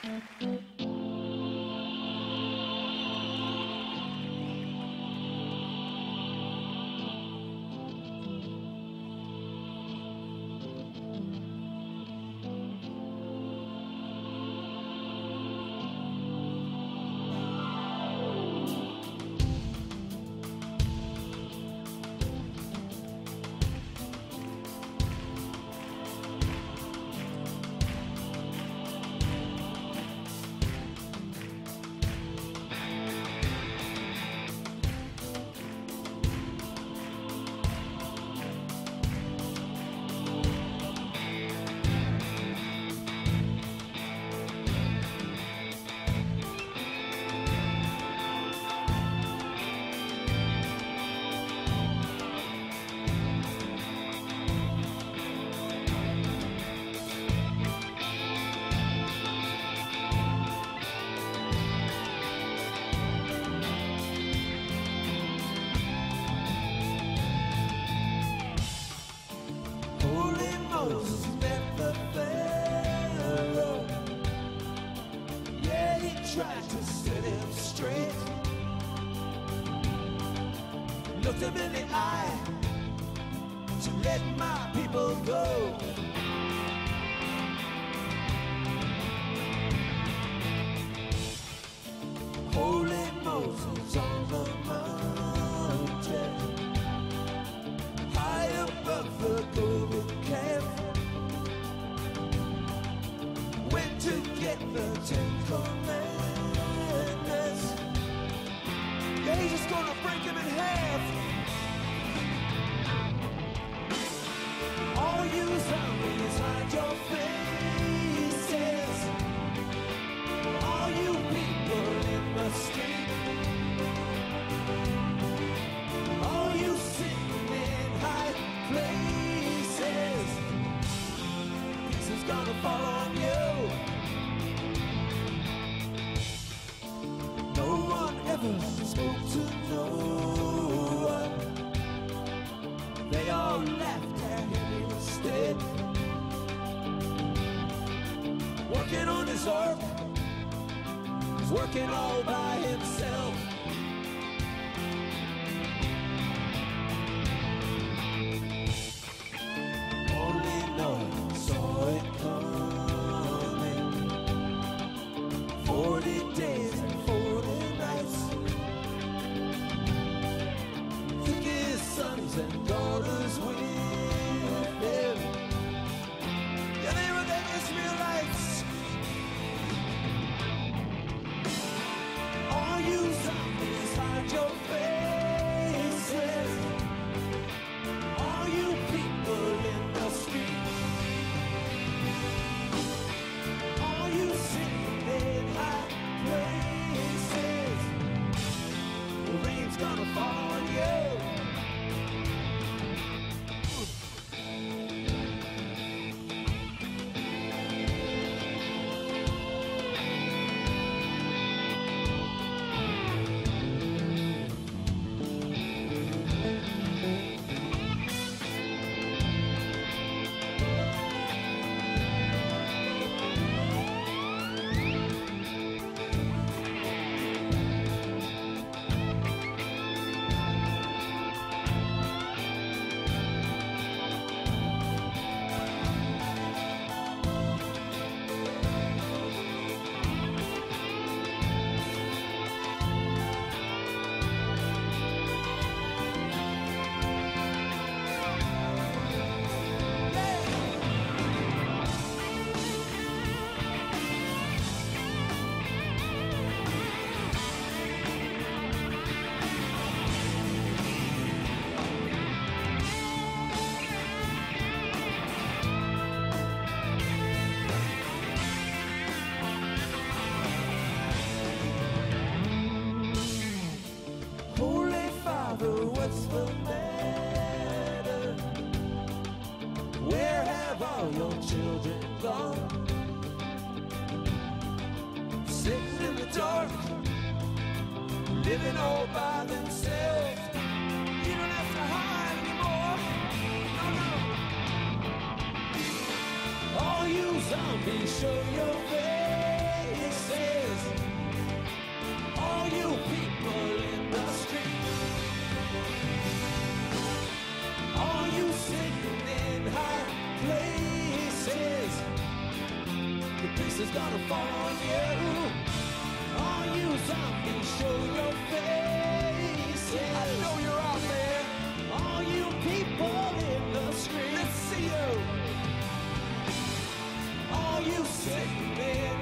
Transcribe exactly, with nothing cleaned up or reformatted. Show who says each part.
Speaker 1: Met the Pharaoh. Yeah, he tried to set him straight. Looked him in the eye to let my people go. Holy Moses on the mountain, high above the golden calf, went to get the Ten Commandments. Yeah, he's just gonna break them in half. All you zombies, hide your faces. All you people in the street, all you sitting in high places, this is gonna fall on you. No one ever spoke to no one. They all laughed at him instead. Working on his ark, working all by himself. Only Noah saw it coming. Forty days and forty nights. Took his sons and daughters with him. Yeah, they were the Israelites. All you zombies, hide your faces. All you people in the street, all you sitting in high places, the rain's gonna fall on you. What's the matter? Where have all your children gone? Sitting in the dark, living all by themselves. You don't have to hide anymore. No, no. All you zombies, show your face. gonna fall on you. All you zombies, show your faces. I know you're out there. All you people in the street, let's see you. All you sick men